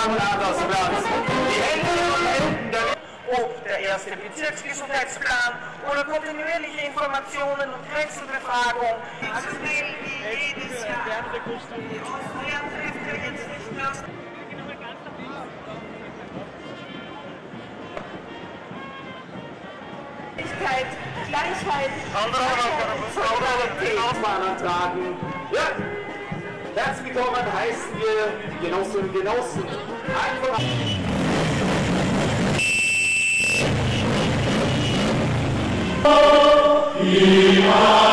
am Rathausplatz. Die Hände und Händen der ob der erste Bezirksgesundheitsplan oder kontinuierliche Informationen und Wechselbefragung. Also jedes Jahr. Die Austria trifft ja jetzt nicht mehr. Gleichheit, Solidarität tragen. Ja, herzlich willkommen heißen wir die Genossinnen und Genossen. Einfach